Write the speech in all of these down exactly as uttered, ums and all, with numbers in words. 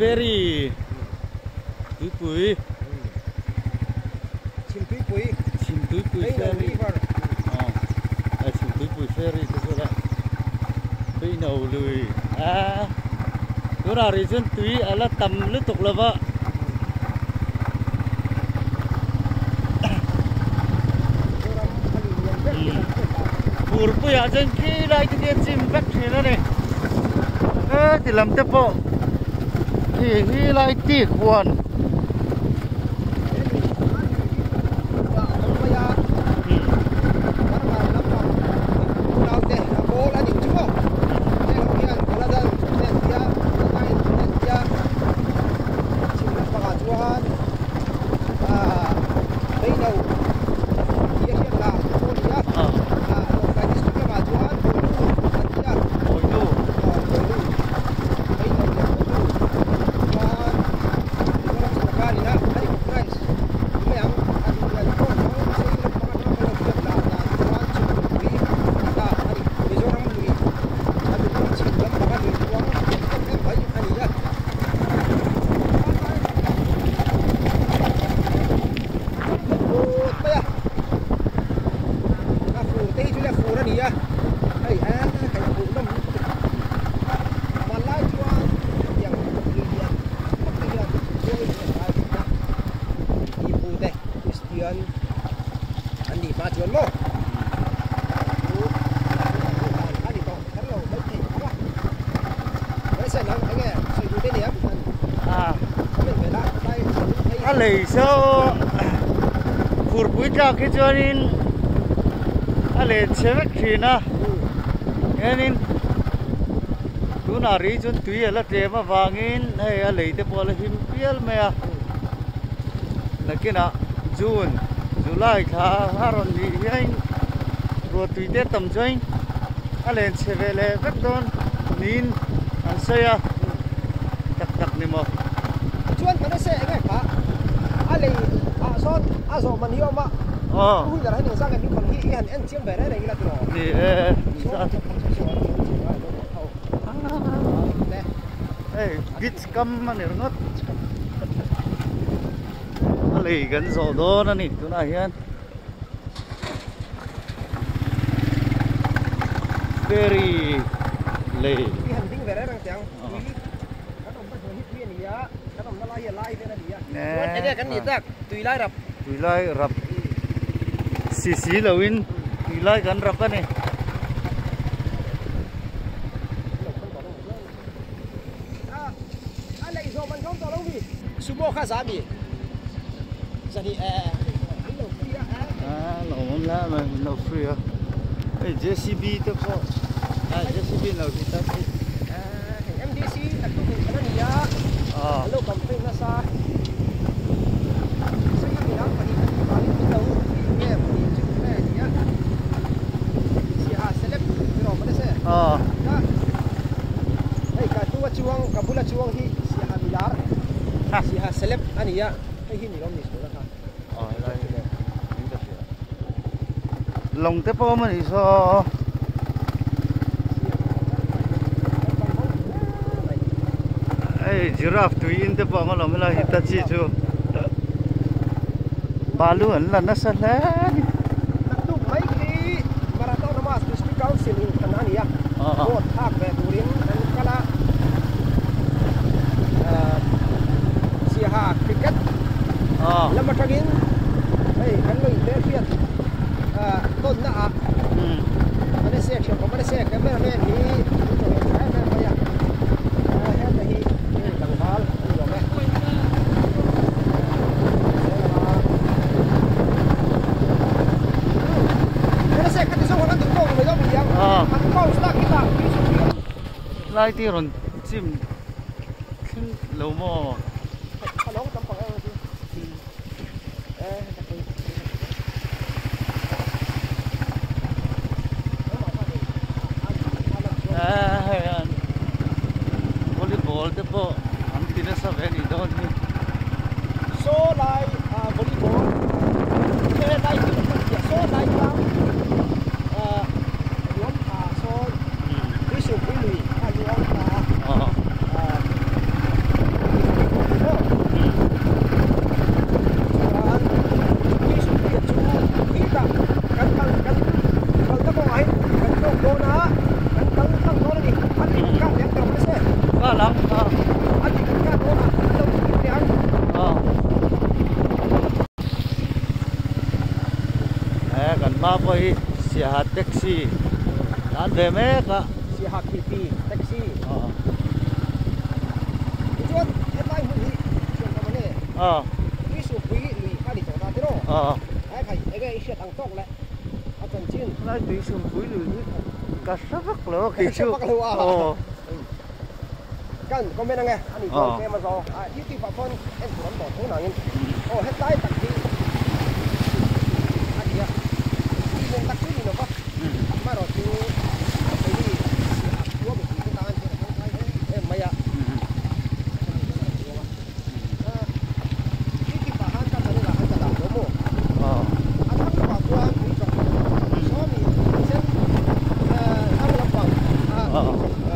ferry túi bụi chim túi bụi chim túi bụi ferry à chim túi bụi ferry thế rồi đấy túi nầu lười à tôi ra rồi dân túi à là tầm lướt tục là vợ bụi bụi à dân kia đây thì cái chim bắt thế đó này ơ thì làm tiếp bộ thì khi lại tiếc quần lấy số phụt bụi ra cái cho nên à lấy chế vật khí na nên tú nào đi chun túi là chế mà vàng in hay à lấy tới bao là hiếm biết mày à là cái nào June July khá khá rồi đi anh rồi túi tết tầm chơi à lấy chế về lấy vật đòn nín ăn say à đặc đặc này mà chuan cái xe cái cả ali à son à rồi mình hiểu mà ờ bây giờ hay những sang cái những con hi anh anh chiếm về đấy này cái là thì ê git cam mà này nó ali gần rồi đó nó nè chỗ này hen ferry lì cái hành tinh về đấy đang tiếng nè cái cái gì ta tùy lai rập tùy lai rập xì xì là win tùy lai gần rập cái này anh lấy rồi mình không cho lâu đi sumo khá giá đi giờ đi à lẩu mắm lá mà lẩu free à cái jê xê bê đó có à jê xê bê lẩu thì ta em đê xê đặt tụi mình cái này á à lâu cầm phim nó xa ờ đây cả tua chuông cả bula chuông hi si ha milar si ha seleb ani ya hay hi ni rom ni so la ờ đây lồng tép bom mà thì sao ấy giraffe tùy in tép bom mà làm là hít chi chú balu ẩn là nó sao thế tu mấy cái marathon mà district council in Tanzania oh thác về Turin dan kala siha cricket oh lama tagin hey kan lo der fiat ton na a ada se che ko ada se camera man hi hai man ba ya ha da hi dang bal ni lo me lai ti ron chim khin lo mo hello tam pa eh à volleyball te po am tin sa ve ni don ni so lai volleyball ke lai ti so lai la à yom a so vi su vi lui a yom a eh kan ma poi sia hat taxi dan ve me ka sia hat pi pi taxi ờ chuan headline hun hi chuan ka mane ờ wi su pui lui kha di to ta te ro ờ ai khai ai ga isha tang tok le a chon chin lai tùy sum pui lu ni ka sa vak lo ki chu ờ kan komen nge ani ko ke ma zo a youtube pa phone en tuan bo thon angin oh headline tak hi ani ya ni men tak ni no ba ma ro tu ai ni si a tu ba ki ta an ke ko kai e ma ya youtube pa han ta ta la han ta la mo mo ờ a ta pa ko an ni to so mi sen eh a la pa a ờ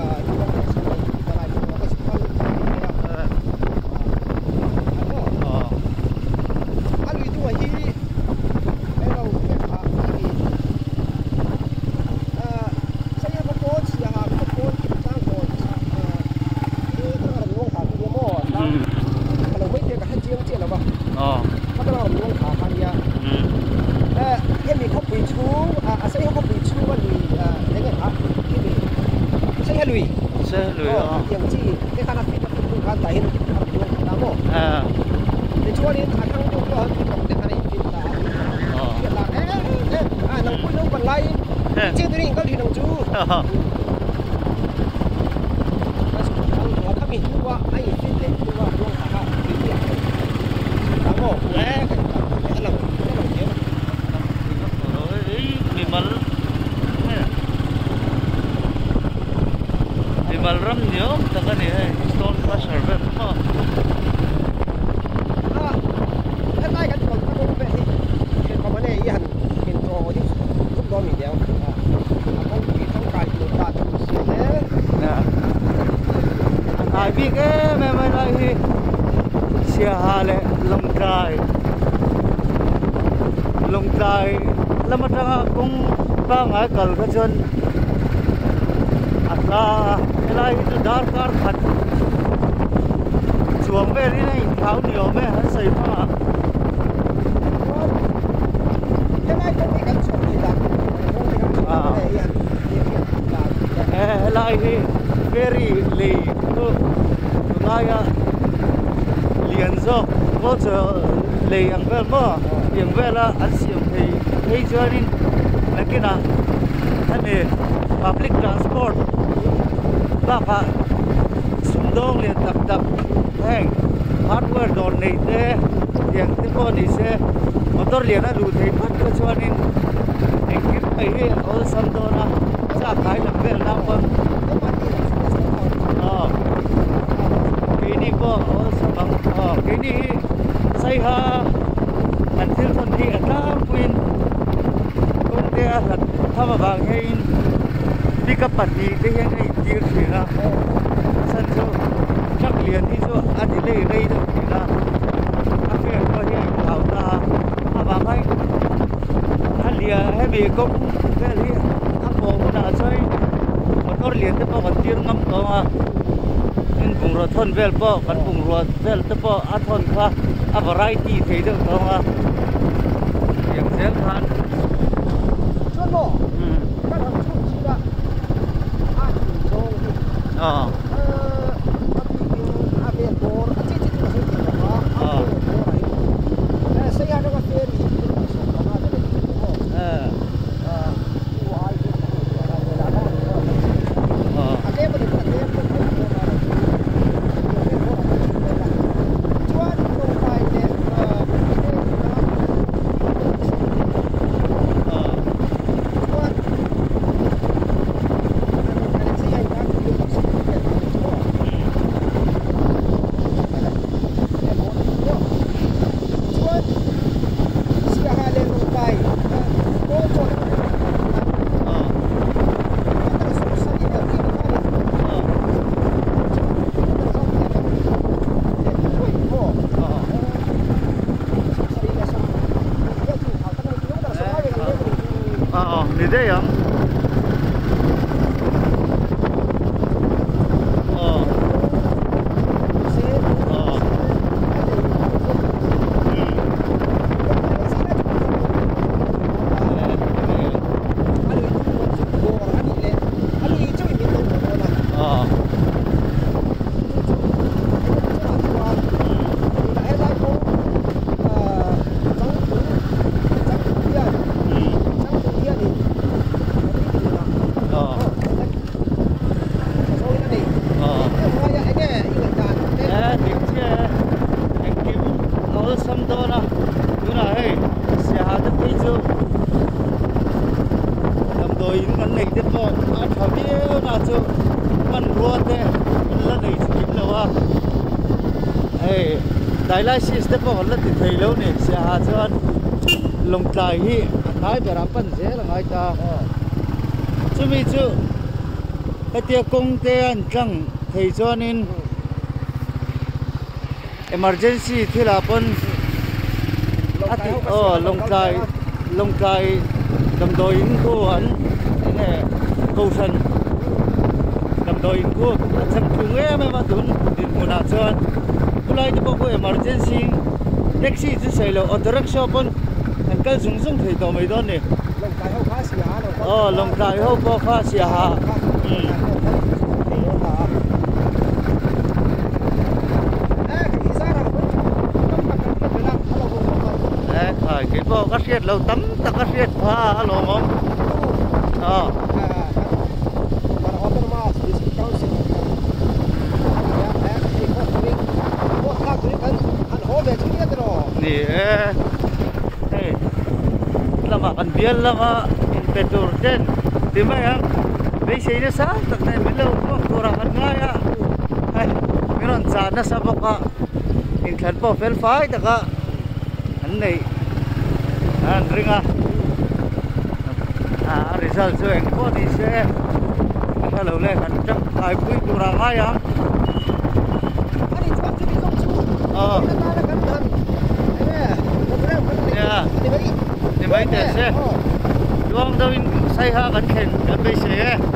ờ 他都让我们弄卡看呀，呃，因为เขาปีชูอ่าใช่เขาปีชูว่าลุยอ่าในเงี้ยครับที่นี่ใช่ลุย xe lười ờ อย่างที่ที่ขนาดที่มันเป็นการแต่เห็นทำอยู่ตามโม่ à ในช่วงนี้ทางทั้งตัวก็มีของเด็กอะไรกินตา ờ เกี่ยวกับเอ๊ะเอ๊ะอ่านังคุยนังบันไลจริงตัวนี้ก็ลีนังจูเราถ้ามีตัวไอ้ฟิตเลยตัวลงขาที่เดียวตามโม่แหวกกันตามแล้วแล้วเดี๋ยว rồi ý bị mal bị mal ram nhiều ta cái này stone crusher vậy mà อ่าถ้าได้กันก่อนก็ต้องไปที่เป็นคอมมานเนอร์ยันเป็นตัวที่ทุกตัวมีเดียวอ่าต้องมีต้องการตัวตาตัวเสียแล้ว nè ai biết cái mẹ mày lại hi xia hà lệ lồng trai lồng trai làm乜ra cũng ba ngày cẩn cái chân ăn ra cái này itu dar kar khat chuông về đi này tháo nhiều mẹ hắn xây mà cái nàyต้องมีการชมดีดังต้องมีการชมได้ยันเรียกเรียกตา eh lại hi very lì tu lại à liền zo có chờ lì ăn về mà liền về là ăn xiêm thì thấy chưa nên là cái nào anh này public transport bác ạ xung đông liền tập tập hang hardware đòn này thế liền tiếp con này sẽ motor liền nó đủ thấy phát cho cho nên anh kiếm mấy cái ở sân đó na ra cái làm về làm vâng ờ cái này có ở sân bằng ờ cái này xây ha anh thiếu thân thì anh đã quên công ty thật tham gia vào cái pick up bản gì cái này tiêu chỉ là sân chỗ chắc liền đi chỗ anh đi lấy đây đâu chỉ là anh phải có hiện thảo ta à bà mấy anh liền hay bị công cái gì anh bỏ đã chơi một con liền tới bao còn tiêu ngâm to mà nên vùng ruột thôn về bao còn vùng ruột về tới bao ăn thôn qua à variety thấy được không à điểm dễ khăn ชวนโม่ก็ทำชุดชีวะอาชีพโซ่ที่ ờ เอ่ออาปีกินอาเบียนโบร์อาชีพที่ตัวสุดที่ว่าอาเบียนโบร์อะไรเอ่อเสียแล้วก็เฟรนี่ที่สุดของอาจะเป็นที่โม่ ờ เอ่อที่ว่าไอ้ที่ตัวอะไรเวลาเรา ờ อันนี้มันเป็นอันนี้เป็นเป็นตัวอะไรชวนลงไปเนี่ยเอ่อ ờ ชวน ờ thì thế hả ờ ờ này thế còn à thằng kia nào chứ mình ruột thế mình là này chỉ kiếm đâu à ê đại lai xí thế còn là thì thấy lâu này sẽ hạ cho anh lồng tài hi thái về làm phân dễ là ngay ta chứ mi chứ cái tia công tê anh chẳng thấy cho nên emergency thì là phân ờ lồng tài lồng tài đầm đồi in cô anh này câu sân đầm đồi in cô chẳng chung em mà tuần đến một năm sau hôm nay thì bao nhiêu emergency taxi chứ xây lâu auto rickshaw phân anh cái dùng dùng thì tao mấy đó nè ờ lồng tài hậu có khá xì hà thời cái bộ cắt xiết lâu tắm ta cắt xiết pha lỗ mông ờ nè hey lama kan biar lama inspektor den di mana bây giờ nó sao tận này mình lâu cótora kan ngaya hay meron sana sa baka in kan po fel fai ta ka anh này anh ring à à result cho anh có đi xe cái lâu này kan chắc ai cũngtora ngaya ờ thì mấy tiền xe đúng đâu in say ha gần khen gần bây giờ